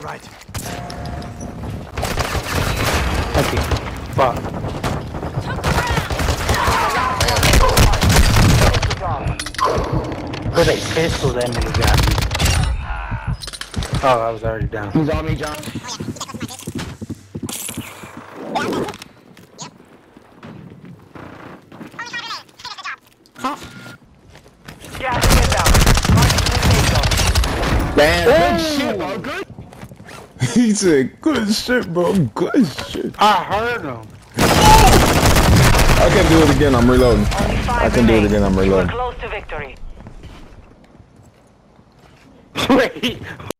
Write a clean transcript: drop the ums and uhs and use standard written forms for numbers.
Right. Okay. Fuck. With a pistol, that nigga got me. Oh, I was already down. He's on me, John. Man, good shit, bro. Good. He said, good shit, bro. Good shit. I heard him. I can do it again. I'm reloading. I can do it again. I'm reloading. Close to victory. Wait.